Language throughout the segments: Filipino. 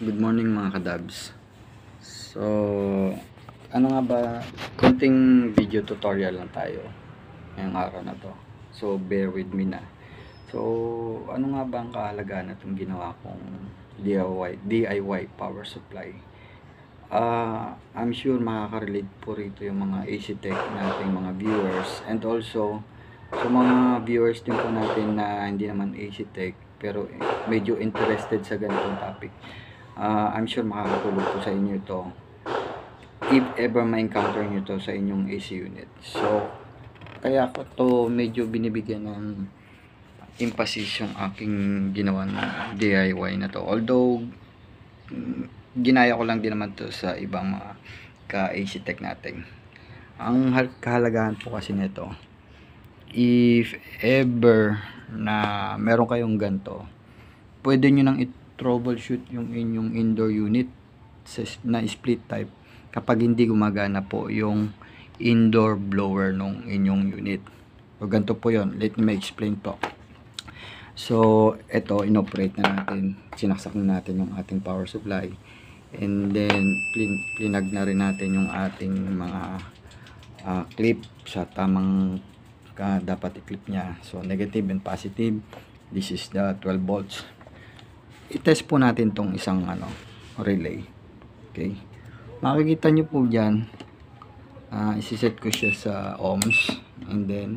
Good morning mga kadabs. So, ano nga ba, konting video tutorial lang tayo ngayong araw na to. So, bear with me na. So, ano nga ba ang kahalagahan na itong ginawa kong DIY power supply? I'm sure makaka-relate po rito yung mga AC Tech nating mga viewers, and also sa mga viewers din po natin na hindi naman AC Tech pero medyo interested sa ganitong topic. I'm sure makakatulong po sa inyo ito if ever ma-encounter nyo ito sa inyong AC unit. So, kaya ko to medyo binibigyan ng emphasis yung aking ginawa na DIY na to. Although, ginaya ko lang din naman to sa ibang mga ka-AC Tech natin. Ang kahalagahan po kasi nito, if ever na meron kayong ganito, pwede nyo nang troubleshoot yung inyong indoor unit na split type kapag hindi gumagana po yung indoor blower nung inyong unit. So, ganito po yon. Let me explain po. So, ito, inoperate na natin. Sinaksak na natin yung ating power supply. And then, plinag na rin natin yung ating mga clip sa tamang dapat i-clip niya. So, negative and positive. This is the 12 volts. I-test po natin tong isang relay. Okay. Makikita nyo po dyan, isi-set ko siya sa ohms, and then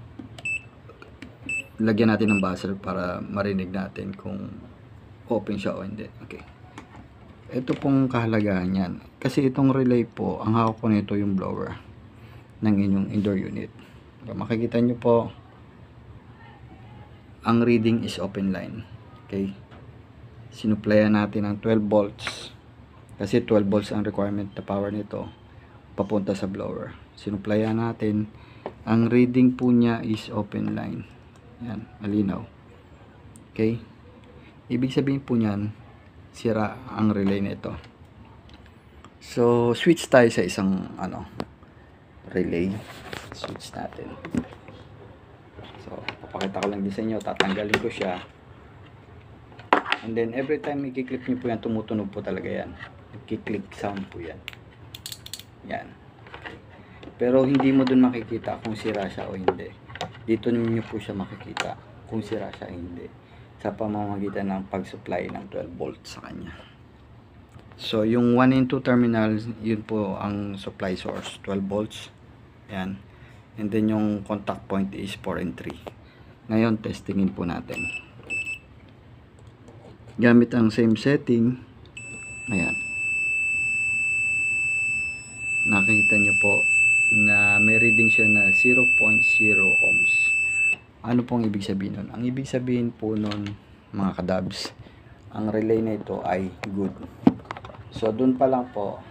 lagyan natin ng buzzer para marinig natin kung open siya o hindi. Okay. Ito pong kahalagahan yan. Kasi itong relay po, ang hawak ko nito yung blower ng inyong indoor unit. So, makikita nyo po, ang reading is open line. Okay. Sinuplayan natin ng 12 volts kasi 12 volts ang requirement na power nito papunta sa blower. Sinuplayan natin, ang reading po niya is open line. Yan, malinaw. Okay, ibig sabihin po niyan, sira ang relay nito. So, switch tayo sa isang relay. Switch natin. So, papakita ko lang din sa inyo, tatanggalin ko siya. And then, every time i-click nyo po yan, tumutunog po talaga yan. I-click sound po yan. Yan. Pero, hindi mo dun makikita kung sira siya o hindi. Dito nyo po siya makikita kung sira siya o hindi. Sa pamamagitan ng pag-supply ng 12 volts sa kanya. So, yung 1 and 2 terminals, yun po ang supply source. 12 volts. Yan. And then, yung contact point is 4 and 3. Ngayon, testingin po natin. Gamit ang same setting, ayan, nakikita nyo po na may reading siya na 0.0 ohms. Ano pong ibig sabihin nun? Ang ibig sabihin po nun, mga kadabs, ang relay na ito ay good. So, dun pa lang po,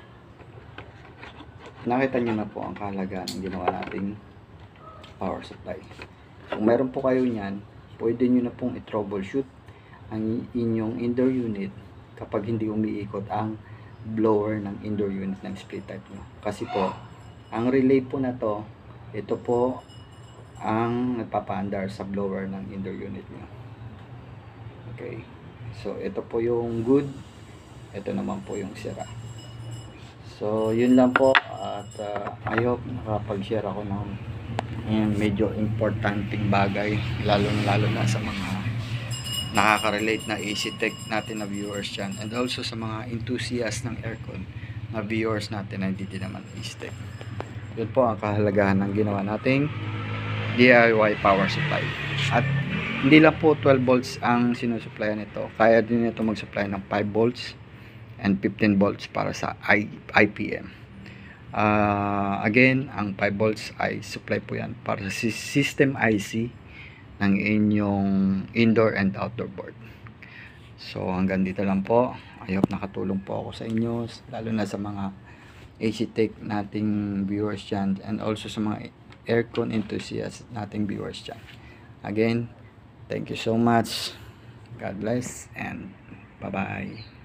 nakita nyo na po ang kahalagaan ng ginawa nating power supply. Kung meron po kayo nyan, pwede nyo na pong i-troubleshoot ang inyong indoor unit kapag hindi umiikot ang blower ng indoor unit ng split type nyo. Kasi po, ang relay po na to, ito po ang nagpapaandar sa blower ng indoor unit nyo. Okay. So, ito po yung good. Ito naman po yung sira. So, yun lang po. At I hope nakapag-share ako ng medyo importanteng bagay. Lalo na sa mga nakaka-relate na AC Tech natin na viewers dyan, and also sa mga enthusiast ng aircon na viewers natin na hindi din naman AC Tech. Yun po ang kahalagahan ng ginawa nating DIY power supply. At hindi lang po 12 volts ang sinusuplayan nito, kaya din ito mag-supply ng 5 volts and 15 volts para sa IPM. Again, ang 5 volts ay supply po yan para sa system IC ng inyong indoor and outdoor board. So, hanggang dito lang po. I hope nakatulong po ako sa inyo, lalo na sa mga AC Tech nating viewers dyan, and also sa mga aircon enthusiasts nating viewers dyan. Again, thank you so much. God bless and bye-bye.